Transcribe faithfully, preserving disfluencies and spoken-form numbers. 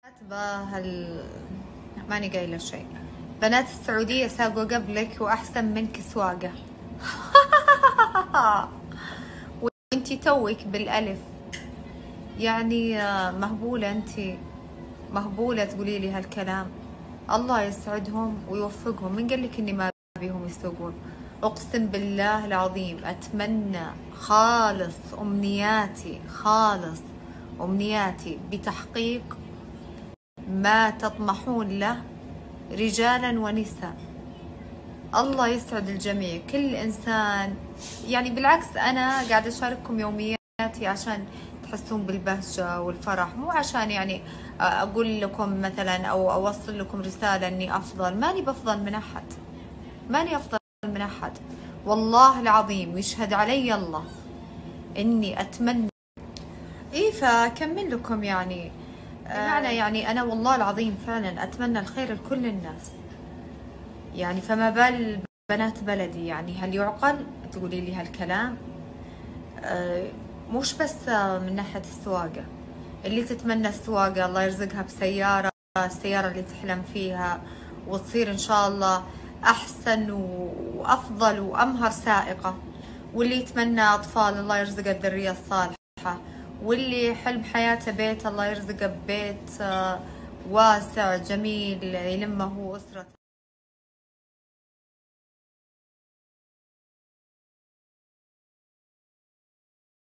هال ماني قايلة شيء. بنات السعودية ساقوا قبلك وأحسن منك سواقة. وانتي توك بالألف، يعني مهبولة انتي، مهبولة تقولي لي هالكلام. الله يسعدهم ويوفقهم. من قال لك اني ما بيهم يسوقون؟ اقسم بالله العظيم اتمنى خالص امنياتي، خالص امنياتي بتحقيق ما تطمحون له رجالا ونساء. الله يسعد الجميع، كل انسان. يعني بالعكس انا قاعده اشارككم يومياتي عشان تحسون بالبهجه والفرح، مو عشان يعني اقول لكم مثلا او اوصل لكم رساله اني افضل. ماني بفضل من احد، ماني افضل من احد والله العظيم، ويشهد علي الله اني اتمنى. ايه فاكمل لكم يعني بمعنى يعني انا والله العظيم فعلا اتمنى الخير لكل الناس. يعني فما بال بنات بلدي، يعني هل يعقل تقولي لي هالكلام؟ أه مش بس من ناحية السواقة، اللي تتمنى السواقة الله يرزقها بسيارة، السيارة اللي تحلم فيها وتصير إن شاء الله أحسن وأفضل وأمهر سائقة، واللي يتمنى أطفال الله يرزقها الذرية الصالحة، واللي حلم حياته بيت الله يرزقه ببيت واسع جميل يلمه أسرته.